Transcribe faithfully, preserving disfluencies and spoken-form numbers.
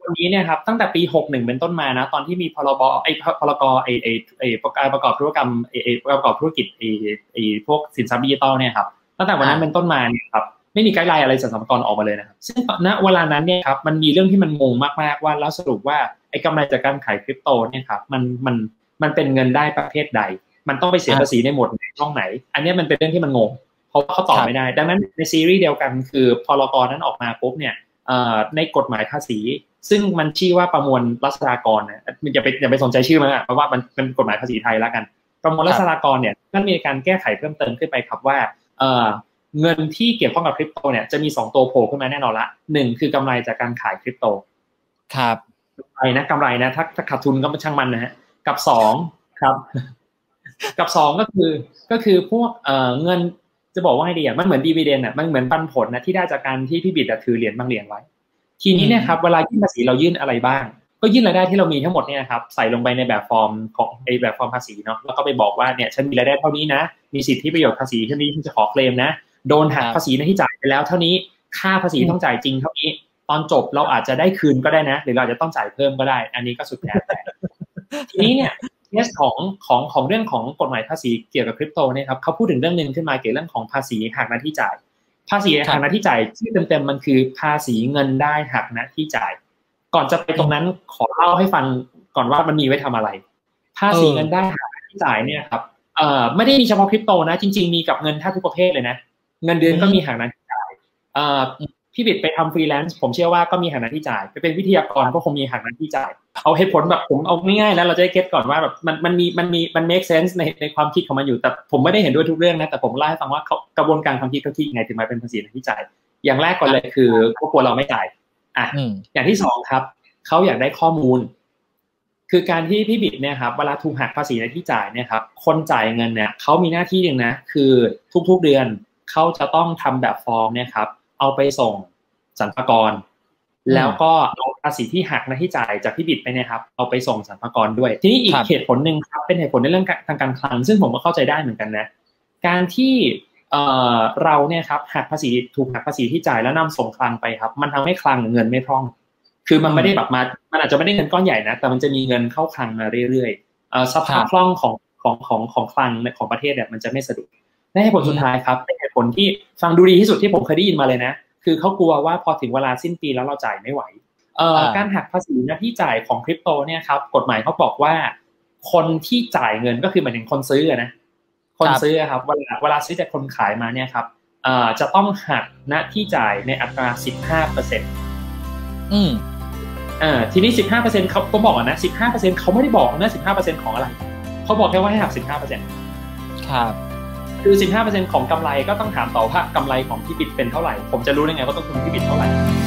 ตัวนี้เนี่ยครับตั้งแต่ปีหกสิบเอ็ดเป็นต้นมานะตอนที่มีพรบไอ้พรกไอ้ไอ้ไอ้การประกอบธุรกรรมไอ้ไอ้ประกอบธุรกิจไอ้ไอ้พวกสินทรัพย์ดิจิตอลเนี่ยครับตั้งแต่วันนั้นเป็นต้นมาเนี่ยครับไม่มีไกด์ไลน์อะไรจากสรรพากรออกมาเลยนะครับซึ่งณเวลานั้นเนี่ยครับมันมีเรื่องที่มันงงมากๆว่าแล้วสรุปว่าไอ้กำไรจากการขายคริปโตเนี่ยครับมันมันมันเป็นเงินได้ประเภทใดมันต้องไปเสียภาษีในหมวดไหนช่องไหนอันนี้มันเป็นเรื่องที่มันงงเพราะเขาตอบไม่ได้ดังนั้นในซีรีส์เดียวกันคือพรกนั้นออกมาปุ๊บเนี่ยในกฎหมายภาษีซึ่งมันชื่อว่าประมวลรัษฎากรนะอย่าไปอย่าไปสนใจชื่อมันอ่ะเพราะว่ามันเป็นกฎหมายภาษีไทยแล้วกันประมวลรัษฎากรเนี่ยมันมีการแก้ไขเพิ่มเติมขึ้นไปครับว่าเงินที่เกี่ยวข้องกับคริปโตเนี่ยจะมีสองตัวโผล่ขึ้นมาแน่นอนละหนึ่งคือกำไรจากการขายคริปโตครับกำไรนะกำไรนะถ้าถ้าขาดทุนก็ช่างมันนะฮะกับสองครับกับสองก็คือก็คือพวกเอ่อเงินจะบอกว่าให้ดีอ่ะมันเหมือนดีวิเดนด์อ่ะมันเหมือนปันผลนะที่ได้จากการที่พี่บิดถือเหรียญบางเหรียญไว้ทีนี้เนี่ยครับเวลายื่นภาษีเรายื่นอะไรบ้างก็ยื่นรายได้ที่เรามีทั้งหมดเนี่ยครับใส่ลงไปในแบบฟอร์มของไอ้แบบฟอร์มภาษีเนาะแล้วก็ไปบอกว่าเนี่ยฉันมีรายได้เท่านี้นะมีสิทธิประโยชน์ภาษีเท่านี้ที่จะขอเคลมนะโดนหักภาษีในที่จ่ายไปแล้วเท่านี้ค่าภาษีต้องจ่ายจริงเท่านี้ตอนจบเราอาจจะได้คืนก็ได้นะหรือเราจะต้องจ่ายเพิ่มก็ได้อันนี้ก็สุดแท้แต่ทีนี้เนี่ยเคสของของของเรื่องของกฎหมายภาษีเกี่ยวกับคริปโตเนี่ยครับเขาพูดถึงเรื่องนึงขึ้นมาเกี่ยวกับเรื่องของภาษีหักหน้าที่จ่ายภาษีหักหน้าที่จ่ายชื่อเต็มๆมันคือภาษีเงินได้หักหน้าที่จ่ายก่อนจะไปตรงนั้นขอเล่าให้ฟังก่อนว่ามันมีไว้ทำอะไรภาษีเงินได้หักหน้าที่จ่ายเนี่ยครับเอ่อไม่ได้มีเฉพาะคริปโตนะจริงๆมีกับเงินแทบทุกประเภทเลยนะเงินเดือนก็มีหักหน้าที่จ่ายเอ่อพี่บิดไปทำฟรีแลนซ์ผมเชื่อว่าก็มีหักหน้าที่จ่ายไปเป็นวิทยากรก็คงมีหักหน้าที่จ่ายเอาเหตุผลแบบผมเอาง่ายๆแล้วเราจะได้เก็ตก่อนว่าแบบมันมันมีมันมีมัน make sense ในในความคิดของมันอยู่แต่ผมไม่ได้เห็นด้วยทุกเรื่องนะแต่ผมเล่าให้ฟังว่ากระบวนการความคิดเขาคิดยังไงถึงมาเป็นภาษีหน้าที่จ่ายอย่างแรกก่อนเลยคือเขากลัวเราไม่จ่ายอ่ะอย่างที่สองครับเขาอยากได้ข้อมูลคือการที่พี่บิดเนี่ยครับเวลาถูกหักภาษีหน้าที่จ่ายเนี่ยครับคนจ่ายเงินเนี่ยเขามีหน้าที่นึงนะคือทุกๆเดือนเขาจะต้องทำแบบฟอร์มเนี่ยครับเอาไปส่งสรรพากรแล้วก็เอาภาษีที่หักหน้าที่จ่ายจากพี่บิดไปเนี่ยครับเอาไปส่งสรรพากรด้วยทีนี้อีกเหตุผลนึงครับเป็นเหตุผลในเรื่องทางการคลังซึ่งผมก็เข้าใจได้เหมือนกันนะการที่เอ่อเราเนี่ยครับหักภาษีถูกหักภาษีที่จ่ายแล้วนำส่งคลังไปครับมันทำให้คลังเงินไม่พร่องคือมันไม่ได้แบบมามันอาจจะไม่ได้เงินก้อนใหญ่นะแต่มันจะมีเงินเข้าคลังมาเรื่อยๆเอ่อสภาพคล่องของของของของคลังของประเทศเนี่ยมันจะไม่สะดุดและเหตุผลสุดท้ายครับเป็นเหตุผลที่ฟังดูดีที่สุดที่ผมเคยได้ยินมาเลยนะคือเขากลัวว่าพอถึงเวลาสิ้นปีแล้วเราจ่ายไม่ไหวเอ่อการหักภาษีหน้าที่จ่ายของคริปโตเนี่ยครับกฎหมายเขาบอกว่าคนที่จ่ายเงินก็คือหมายถึงคนซื้อนะคนซื้อครับเวลาเวลาซื้อจากคนขายมาเนี่ยครับเอ่อจะต้องหักหน้าที่จ่ายในอัตรา สิบห้าเปอร์เซ็นต์ อืมอ่าทีนี้ สิบห้าเปอร์เซ็นต์ เขาก็บอกนะ สิบห้าเปอร์เซ็นต์ เขาไม่ได้บอกนะ สิบห้าเปอร์เซ็นต์ ของอะไรเขาบอกแค่ว่าให้หัก สิบห้าเปอร์เซ็นต์ครับคือ สิบห้าเปอร์เซ็นต์ ของกำไรก็ต้องถามต่อว่ากำไรของพี่บิดเป็นเท่าไหร่ผมจะรู้ได้ไงว่าต้นทุนพี่บิดเท่าไหร่